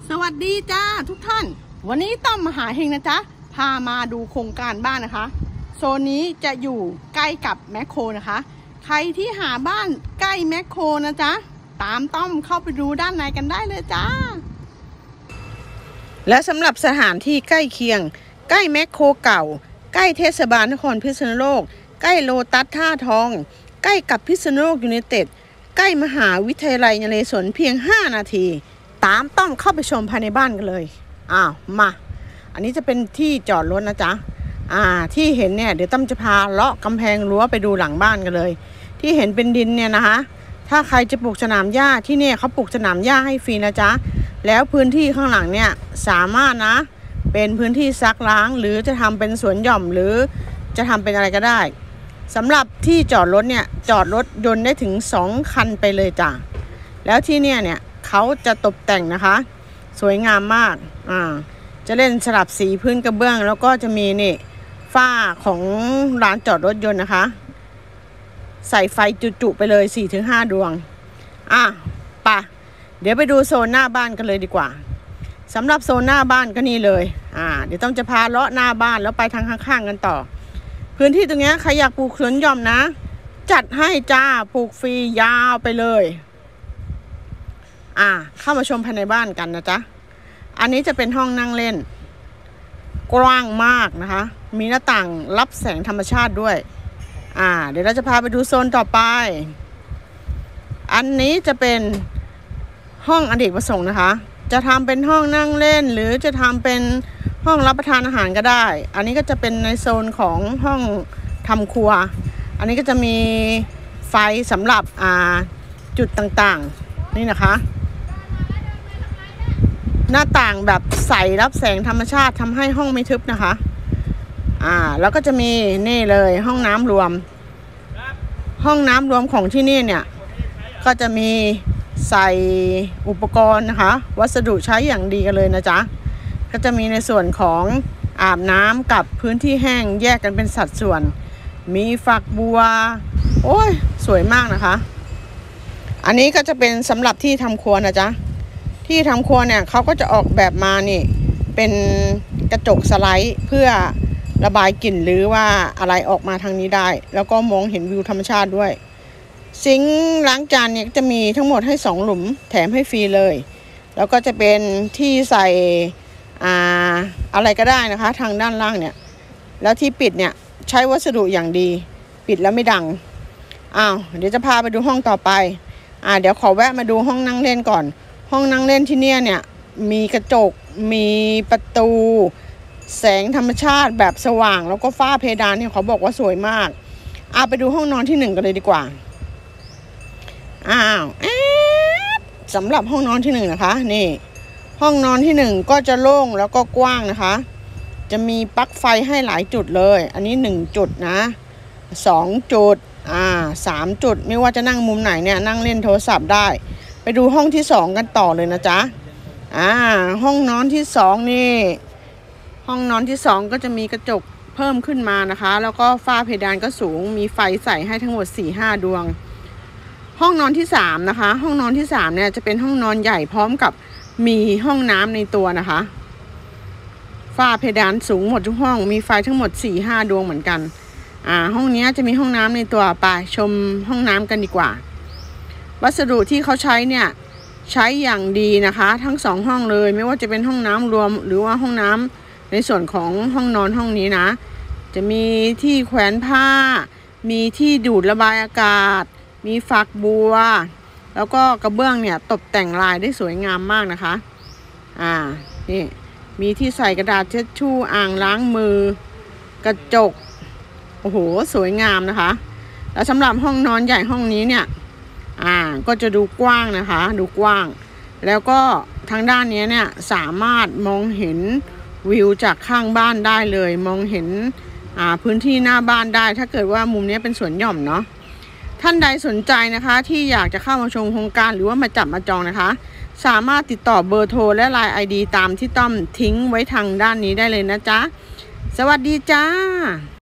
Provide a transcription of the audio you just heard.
สวัสดีจ้าทุกท่านวันนี้ต้อมมหาเฮงนะจ๊ะพามาดูโครงการบ้านนะคะโซนนี้จะอยู่ใกล้กับแมคโครนะคะใครที่หาบ้านใกล้แมคโครนะจ๊ะตามต้อมเข้าไปดูด้านในกันได้เลยจ้าและสำหรับสถานที่ใกล้เคียงใกล้แมคโครเก่าใกล้เทศบาลนครพิษณุโลกใกล้โลตัสท่าทองใกล้กับพิษณุโลกยูไนเต็ดใกล้มหาวิทยาลัยนเรศวรเพียง5 นาทีตามต้อมเข้าไปชมภายในบ้านกันเลยมาอันนี้จะเป็นที่จอดรถนะจ๊ะที่เห็นเนี่ยเดี๋ยวต้อมจะพาเลาะกำแพงรั้วไปดูหลังบ้านกันเลยที่เห็นเป็นดินเนี่ยนะคะถ้าใครจะปลูกสนามหญ้าที่เนี่ยเขาปลูกสนามหญ้าให้ฟรีนะจ๊ะแล้วพื้นที่ข้างหลังเนี่ยสามารถนะเป็นพื้นที่ซักล้างหรือจะทำเป็นสวนหย่อมหรือจะทำเป็นอะไรก็ได้สำหรับที่จอดรถเนี่ยจอดรถยนต์ได้ถึง2 คันไปเลยจ้ะแล้วที่เนี่ยเขาจะตกแต่งนะคะสวยงามมากจะเล่นสลับสีพื้นกระเบื้องแล้วก็จะมีนี่ฝ้าของร้านจอดรถยนต์นะคะใส่ไฟจุๆไปเลย 4-5 ดวงไปเดี๋ยวไปดูโซนหน้าบ้านกันเลยดีกว่าสำหรับโซนหน้าบ้านก็นี่เลยเดี๋ยวต้องจะพาเลาะหน้าบ้านแล้วไปทางข้างๆกันต่อพื้นที่ตรงนี้ใครอยากปลูกสวนหย่อมนะจัดให้จ้าปลูกฟรียาวไปเลยเข้ามาชมภายในบ้านกันนะจ๊ะอันนี้จะเป็นห้องนั่งเล่นกว้างมากนะคะมีหน้าต่างรับแสงธรรมชาติด้วยเดี๋ยวเราจะพาไปดูโซนต่อไปอันนี้จะเป็นห้องอเนกประสงค์นะคะจะทำเป็นห้องนั่งเล่นหรือจะทำเป็นห้องรับประทานอาหารก็ได้อันนี้ก็จะเป็นในโซนของห้องทำครัวอันนี้ก็จะมีไฟสำหรับจุดต่างๆนี่นะคะหน้าต่างแบบใสรับแสงธรรมชาติทำให้ห้องไม่ทึบนะคะแล้วก็จะมีนี่เลยห้องน้ำรวมของที่นี่เนี่ยก็จะมีใส่อุปกรณ์นะคะวัสดุใช้อย่างดีกันเลยนะจ๊ะก็จะมีในส่วนของอาบน้ำกับพื้นที่แห้งแยกกันเป็นสัดส่วนมีฝักบัวโอ้ยสวยมากนะคะอันนี้ก็จะเป็นสำหรับที่ทำครัวนะจ๊ะที่ทำครัวเนี่ยเขาก็จะออกแบบมานี่เป็นกระจกสไลด์เพื่อระบายกลิ่นหรือว่าอะไรออกมาทางนี้ได้แล้วก็มองเห็นวิวธรรมชาติด้วยซิงค์ล้างจานเนี่ยจะมีทั้งหมดให้2 หลุมแถมให้ฟรีเลยแล้วก็จะเป็นที่ใส่อะไรก็ได้นะคะทางด้านล่างเนี่ยแล้วที่ปิดเนี่ยใช้วัสดุอย่างดีปิดแล้วไม่ดังเดี๋ยวจะพาไปดูห้องต่อไปเดี๋ยวขอแวะมาดูห้องนั่งเล่นก่อนห้องนั่งเล่นที่เนี่ยมีกระจกมีประตูแสงธรรมชาติแบบสว่างแล้วก็ฝ้าเพดานเนี่ยเขาบอกว่าสวยมากไปดูห้องนอนที่1กันเลยดีกว่าสำหรับห้องนอนที่1นะคะนี่ห้องนอนที่1ก็จะโล่งแล้วก็กว้างนะคะจะมีปลั๊กไฟให้หลายจุดเลยอันนี้1 จุดนะ2 จุด3 จุดไม่ว่าจะนั่งมุมไหนเนี่ยนั่งเล่นโทรศัพท์ได้ไปดูห้องที่2กันต่อเลยนะจ๊ะห้องนอนที่2นี่ห้องนอนที่2ก็จะมีกระจกเพิ่มขึ้นมานะคะแล้วก็ฝ้าเพดานก็สูงมีไฟใส่ให้ทั้งหมด 4-5 ดวงห้องนอนที่3นะคะห้องนอนที่3เนี่ยจะเป็นห้องนอนใหญ่พร้อมกับมีห้องน้ำในตัวนะคะฝ้าเพดานสูงหมดทุกห้องมีไฟทั้งหมด 4-5 ดวงเหมือนกันห้องนี้จะมีห้องน้ำในตัวไปชมห้องน้ำกันดีกว่าวัสดุที่เขาใช้เนี่ยใช้อย่างดีนะคะทั้ง2 ห้องเลยไม่ว่าจะเป็นห้องน้ำรวมหรือว่าห้องน้ำในส่วนของห้องนอนห้องนี้นะจะมีที่แขวนผ้ามีที่ดูดระบายอากาศมีฝักบัวแล้วก็กระเบื้องเนี่ยตกแต่งลายได้สวยงามมากนะคะนี่มีที่ใส่กระดาษเช็ดชู่อ่างล้างมือกระจกโอ้โหสวยงามนะคะแล้วสำหรับห้องนอนใหญ่ห้องนี้เนี่ยก็จะดูกว้างนะคะดูกว้างแล้วก็ทางด้านนี้เนี่ยสามารถมองเห็นวิวจากข้างบ้านได้เลยมองเห็นพื้นที่หน้าบ้านได้ถ้าเกิดว่ามุมนี้เป็นสวนหย่อมเนาะท่านใดสนใจนะคะที่อยากจะเข้ามาชมโครงการหรือว่ามาจับมาจองนะคะสามารถติดต่อเบอร์โทรและ LINE ID ตามที่ต้อมทิ้งไว้ทางด้านนี้ได้เลยนะจ๊ะสวัสดีจ้า